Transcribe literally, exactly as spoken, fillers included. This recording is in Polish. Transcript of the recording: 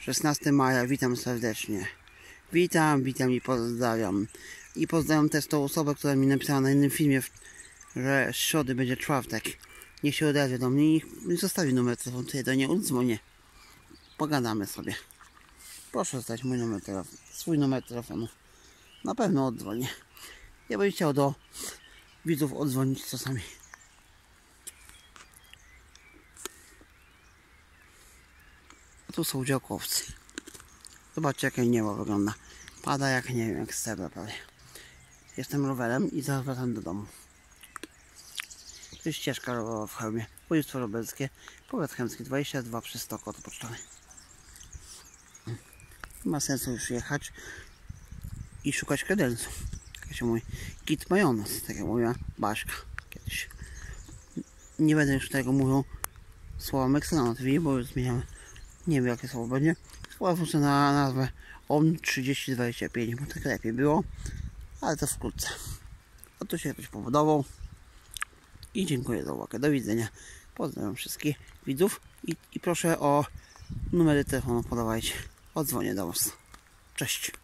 szesnastego maja, witam serdecznie. Witam, witam i pozdrawiam. I pozdrawiam też tą osobę, która mi napisała na innym filmie, że z środy będzie czwartek. Niech się odezwie do mnie i zostawi numer telefonu, to ja do niej odzwonię. Pogadamy sobie. Proszę zostać mój numer telefonu, swój numer telefonu. Na pewno odzwonię. Ja bym chciał do widzów odzwonić czasami. A tu są działkowcy. Zobaczcie, jak niebo wygląda. Pada jak nie wiem, jak z cebra prawie. Jestem rowerem i zaraz wracam do domu. To jest ścieżka rowerowa w Chełmie. Województwo lubelskie, powiat chełmski, dwadzieścia dwa przy sto kod pocztowy. Nie ma sensu już jechać i szukać kredensu. Jak się mówi, kit majonez, tak jak mówiła Baśka kiedyś. Nie będę już tego mówił słowa Meksyna, bo już zmieniamy. Nie wiem, jakie słowo będzie. Słowa na nazwę O M trzydzieści dwadzieścia pięć, bo tak lepiej było, ale to wkrótce. A tu się ktoś powodował. I dziękuję za uwagę. Do widzenia. Pozdrawiam wszystkich widzów i, i proszę o numery telefonu podawajcie. Odzwonię do Was. Cześć.